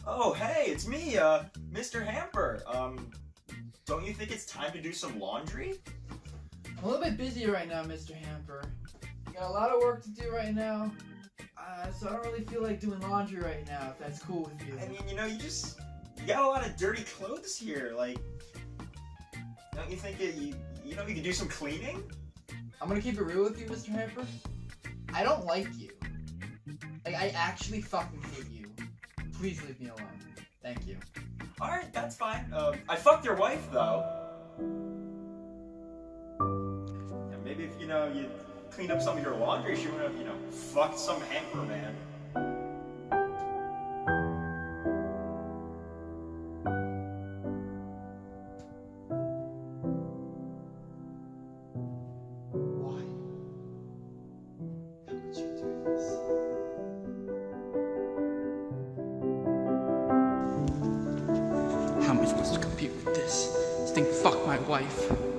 Oh, hey, it's me, Mr. Hamper. Don't you think it's time to do some laundry? I'm a little bit busy right now, Mr. Hamper. Got a lot of work to do right now, so I don't really feel like doing laundry right now, if that's cool with you. I mean, you got a lot of dirty clothes here, like, don't you think you could do some cleaning? I'm gonna keep it real with you, Mr. Hamper. I don't like you. Like, I actually fucking hate you. Please leave me alone. Thank you. Alright, that's fine. I fucked your wife, though. Yeah, maybe if, you cleaned up some of your laundry, she would have, fucked some hamper man. Why? How could you do this? How am I supposed to compete with this? This thing fucked my wife.